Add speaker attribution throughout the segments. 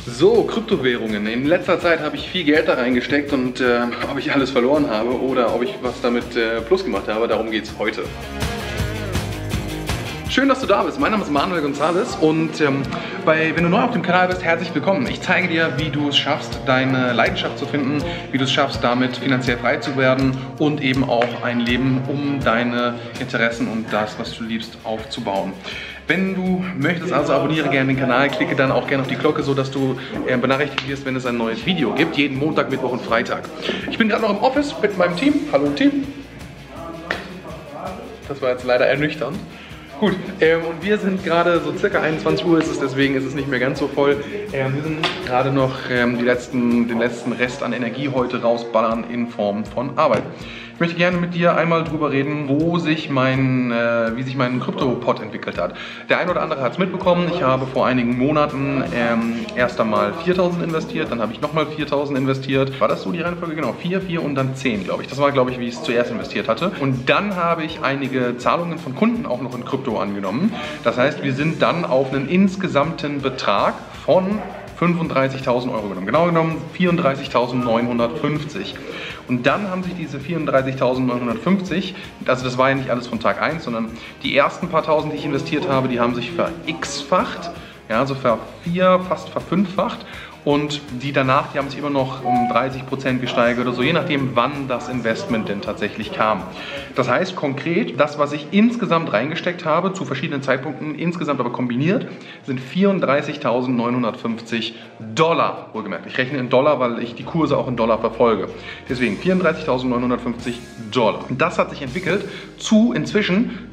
Speaker 1: So, Kryptowährungen. In letzter Zeit habe ich viel Geld da reingesteckt und ob ich alles verloren habe oder ob ich was damit plus gemacht habe, darum geht es heute. Schön, dass du da bist. Mein Name ist Manuel Gonzalez und wenn du neu auf dem Kanal bist, herzlich willkommen. Ich zeige dir, wie du es schaffst, deine Leidenschaft zu finden, wie du es schaffst, damit finanziell frei zu werden und eben auch ein Leben um deine Interessen und das, was du liebst, aufzubauen. Wenn du möchtest, also abonniere gerne den Kanal, klicke dann auch gerne auf die Glocke, sodass du benachrichtigt wirst, wenn es ein neues Video gibt. Jeden Montag, Mittwoch und Freitag. Ich bin gerade noch im Office mit meinem Team. Hallo Team. Das war jetzt leider ernüchternd. Gut, und wir sind gerade so circa 21 Uhr ist es, deswegen ist es nicht mehr ganz so voll. Wir sind gerade noch den letzten Rest an Energie heute rausballern in Form von Arbeit. Ich möchte gerne mit dir einmal drüber reden, wie sich mein Krypto-Pod entwickelt hat. Der ein oder andere hat es mitbekommen. Ich habe vor einigen Monaten erst einmal 4.000 investiert, dann habe ich nochmal 4.000 investiert. War das so die Reihenfolge? Genau, 4 und dann 10, glaube ich. Das war, glaube ich, wie ich es zuerst investiert hatte. Und dann habe ich einige Zahlungen von Kunden auch noch in Krypto angenommen. Das heißt, wir sind dann auf einen insgesamten Betrag von 35.000 Euro genommen. Genau genommen 34.950. Und dann haben sich diese 34.950, also das war ja nicht alles von Tag 1, sondern die ersten paar tausend, die ich investiert habe, die haben sich ver-x-facht, ja, also fast verfünffacht. Und die danach, die haben sich immer noch um 30% gesteigert oder so, je nachdem, wann das Investment denn tatsächlich kam. Das heißt konkret, das, was ich insgesamt reingesteckt habe, zu verschiedenen Zeitpunkten, insgesamt aber kombiniert, sind 34.950 Dollar, wohlgemerkt. Ich rechne in Dollar, weil ich die Kurse auch in Dollar verfolge. Deswegen 34.950 Dollar. Und das hat sich entwickelt zu inzwischen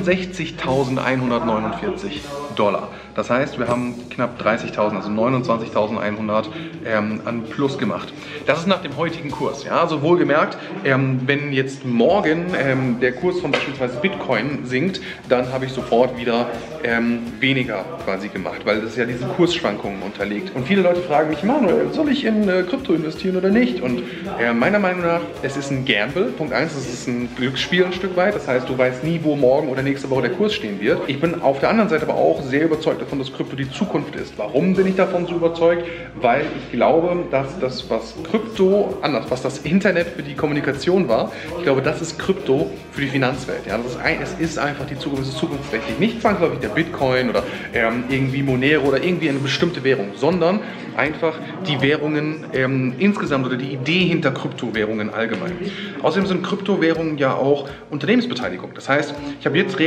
Speaker 1: 64.149 Dollar. Das heißt, wir haben knapp 30.000, also 29.100 an Plus gemacht. Das ist nach dem heutigen Kurs. Ja? Also wohlgemerkt, wenn jetzt morgen der Kurs von beispielsweise Bitcoin sinkt, dann habe ich sofort wieder weniger quasi gemacht, weil das ja diesen Kursschwankungen unterliegt. Und viele Leute fragen mich, Manuel, soll ich in Krypto investieren oder nicht? Und meiner Meinung nach, es ist ein Gamble. Punkt 1, es ist ein Glücksspiel ein Stück weit. Das heißt, du weißt nie, wo morgen oder nächste Woche der Kurs stehen wird. Ich bin auf der anderen Seite aber auch sehr überzeugt davon, dass Krypto die Zukunft ist. Warum bin ich davon so überzeugt? Weil ich glaube, dass das, was Krypto anders, was das Internet für die Kommunikation war, ich glaube, das ist Krypto für die Finanzwelt. Ja, es ist einfach die Zukunft, es ist zukunftsträchtig. Nicht zwangsläufig der Bitcoin oder irgendwie Monero oder irgendwie eine bestimmte Währung, sondern einfach die Währungen insgesamt oder die Idee hinter Kryptowährungen allgemein. Außerdem sind Kryptowährungen ja auch Unternehmensbeteiligung. Das heißt, ich habe jetzt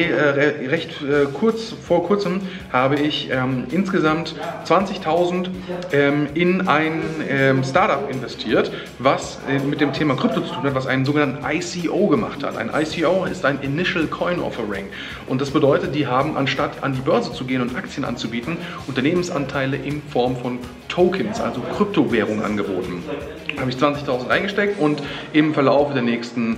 Speaker 1: vor kurzem habe ich insgesamt 20.000 in ein Startup investiert, was mit dem Thema Krypto zu tun hat, was einen sogenannten ICO gemacht hat. Ein ICO ist ein Initial Coin Offering und das bedeutet, die haben anstatt an die Börse zu gehen und Aktien anzubieten, Unternehmensanteile in Form von Tokens, also Kryptowährungen angeboten. Da habe ich 20.000 reingesteckt und im Verlauf der nächsten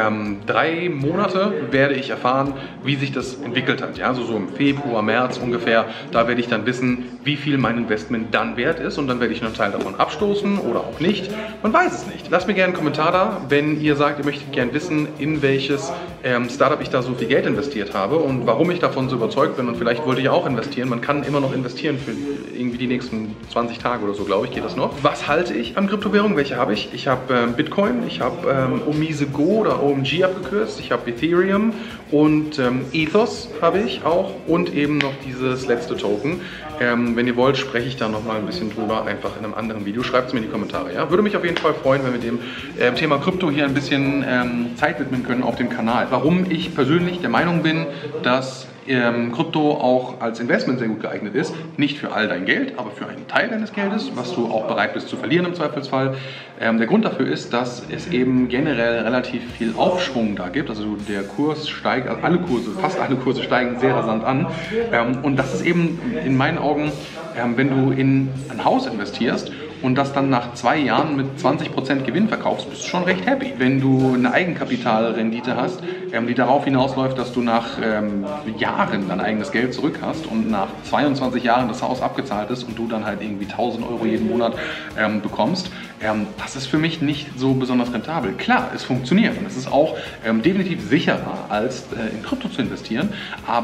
Speaker 1: 3 Monate werde ich erfahren, wie sich das entwickelt hat. Ja, also so im Februar, März ungefähr, da werde ich dann wissen, wie viel mein Investment dann wert ist und dann werde ich einen Teil davon abstoßen oder auch nicht. Man weiß es nicht. Lasst mir gerne einen Kommentar da, wenn ihr sagt, ihr möchtet gerne wissen, in welches Startup ich da so viel Geld investiert habe und warum ich davon so überzeugt bin und vielleicht wollte ich auch investieren. Man kann immer noch investieren für irgendwie die nächsten 20 Tage oder so, glaube ich, geht das noch. Was halte ich an Kryptowährungen? Welche habe ich? Ich habe Bitcoin, ich habe Omise Go oder OMG abgekürzt, ich habe Ethereum und Ethos habe ich auch und eben noch dieses letzte Token. Wenn ihr wollt, spreche ich da nochmal ein bisschen drüber, einfach in einem anderen Video. Schreibt es mir in die Kommentare. Ja? Würde mich auf jeden Fall freuen, wenn wir dem Thema Krypto hier ein bisschen Zeit widmen können auf dem Kanal. Warum ich persönlich der Meinung bin, dass Krypto auch als Investment sehr gut geeignet ist. Nicht für all dein Geld, aber für einen Teil deines Geldes, was du auch bereit bist zu verlieren im Zweifelsfall. Der Grund dafür ist, dass es eben generell relativ viel Aufschwung da gibt. Also der Kurs steigt, also fast alle Kurse steigen sehr rasant an. Und das ist eben in meinen Augen, wenn du in ein Haus investierst und das dann nach 2 Jahren mit 20% Gewinn verkaufst, bist du schon recht happy. Wenn du eine Eigenkapitalrendite hast, die darauf hinausläuft, dass du nach Jahren dein eigenes Geld zurück hast und nach 22 Jahren das Haus abgezahlt ist und du dann halt irgendwie 1.000 Euro jeden Monat bekommst, das ist für mich nicht so besonders rentabel. Klar, es funktioniert und es ist auch definitiv sicherer, als in Krypto zu investieren, aber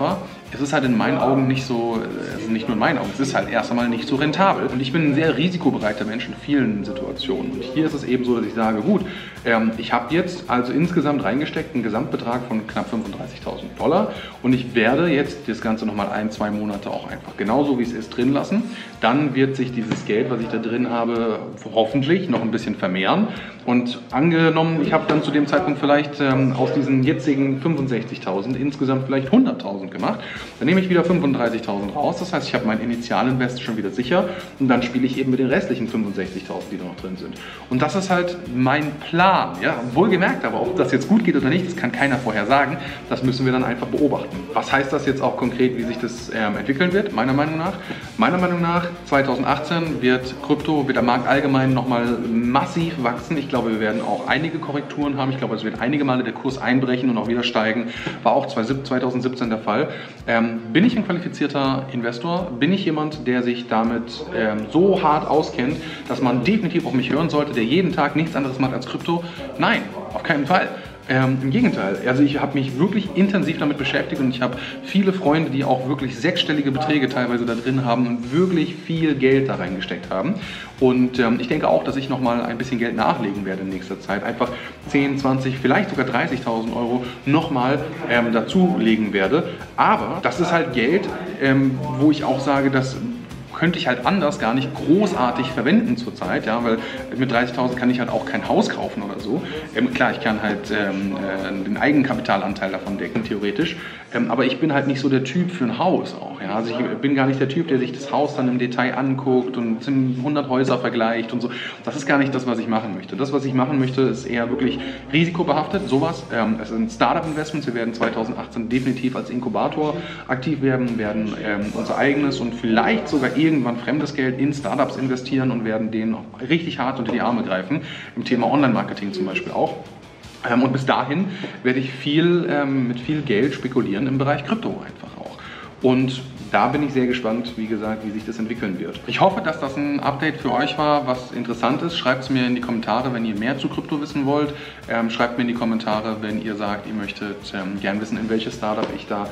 Speaker 1: es ist halt in meinen Augen nicht so, also nicht nur in meinen Augen, es ist halt erst einmal nicht so rentabel. Und ich bin ein sehr risikobereiter Mensch in vielen Situationen. Und hier ist es eben so, dass ich sage, gut, ich habe jetzt also insgesamt reingesteckt einen Gesamtbetrag von knapp $35.000 und ich werde jetzt das Ganze nochmal 1-2 Monate auch einfach genauso wie es ist drin lassen. Dann wird sich dieses Geld, was ich da drin habe, hoffentlich noch ein bisschen vermehren. Und angenommen, ich habe dann zu dem Zeitpunkt vielleicht aus diesen jetzigen 65.000 insgesamt vielleicht 100.000 gemacht, dann nehme ich wieder 35.000 raus. Das heißt, ich habe mein Initialinvest schon wieder sicher und dann spiele ich eben mit den restlichen 65.000, die da noch drin sind. Und das ist halt mein Plan. Ja, wohlgemerkt, aber ob das jetzt gut geht oder nicht, das kann keiner vorher sagen. Das müssen wir dann einfach beobachten. Was heißt das jetzt auch konkret, wie sich das entwickeln wird? Meiner Meinung nach 2018 wird der Markt allgemein nochmal massiv wachsen. Ich glaube, wir werden auch einige Korrekturen haben. Ich glaube, es wird einige Male der Kurs einbrechen und auch wieder steigen. War auch 2017 der Fall. Bin ich ein qualifizierter Investor? Bin ich jemand, der sich damit so hart auskennt, dass man definitiv auf mich hören sollte, der jeden Tag nichts anderes macht als Krypto? Nein, auf keinen Fall. Im Gegenteil, also ich habe mich wirklich intensiv damit beschäftigt und ich habe viele Freunde, die auch wirklich sechsstellige Beträge teilweise da drin haben und wirklich viel Geld da reingesteckt haben. Und ich denke auch, dass ich nochmal ein bisschen Geld nachlegen werde in nächster Zeit. Einfach 10, 20, vielleicht sogar 30.000 Euro nochmal dazulegen werde. Aber das ist halt Geld, wo ich auch sage, dass könnte ich halt anders gar nicht großartig verwenden zurzeit, ja, weil mit 30.000 kann ich halt auch kein Haus kaufen oder so. Klar, ich kann halt den Eigenkapitalanteil davon decken, theoretisch, aber ich bin halt nicht so der Typ für ein Haus auch, ja. Also ich bin gar nicht der Typ, der sich das Haus dann im Detail anguckt und 100 Häuser vergleicht und so. Das ist gar nicht das, was ich machen möchte. Das, was ich machen möchte, ist eher wirklich risikobehaftet, sowas. Es sind Startup-Investments, wir werden 2018 definitiv als Inkubator aktiv werden unser eigenes und vielleicht sogar irgendwann fremdes Geld in Startups investieren und werden denen richtig hart unter die Arme greifen, im Thema Online-Marketing zum Beispiel auch. Und bis dahin werde ich mit viel Geld spekulieren im Bereich Krypto einfach auch. Und da bin ich sehr gespannt, wie gesagt, wie sich das entwickeln wird. Ich hoffe, dass das ein Update für euch war, was interessant ist. Schreibt es mir in die Kommentare, wenn ihr mehr zu Krypto wissen wollt. Schreibt mir in die Kommentare, wenn ihr sagt, ihr möchtet gern wissen, in welches Startup ich da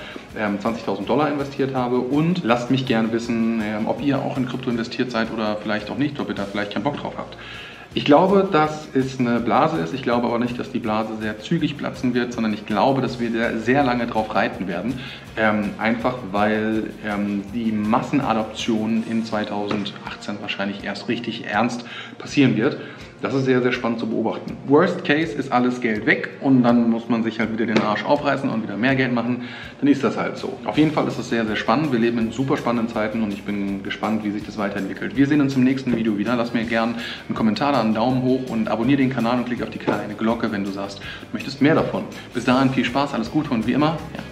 Speaker 1: $20.000 investiert habe. Und lasst mich gern wissen, ob ihr auch in Krypto investiert seid oder vielleicht auch nicht, ob ihr da vielleicht keinen Bock drauf habt. Ich glaube, dass es eine Blase ist. Ich glaube aber nicht, dass die Blase sehr zügig platzen wird, sondern ich glaube, dass wir sehr lange drauf reiten werden. Einfach weil die Massenadoption in 2018 wahrscheinlich erst richtig ernst passieren wird. Das ist sehr, sehr spannend zu beobachten. Worst Case ist alles Geld weg und dann muss man sich halt wieder den Arsch aufreißen und wieder mehr Geld machen. Dann ist das halt so. Auf jeden Fall ist es sehr, sehr spannend. Wir leben in super spannenden Zeiten und ich bin gespannt, wie sich das weiterentwickelt. Wir sehen uns im nächsten Video wieder. Lass mir gerne einen Kommentar da, einen Daumen hoch und abonniere den Kanal und klick auf die kleine Glocke, wenn du sagst, du möchtest mehr davon. Bis dahin viel Spaß, alles Gute und wie immer, ja,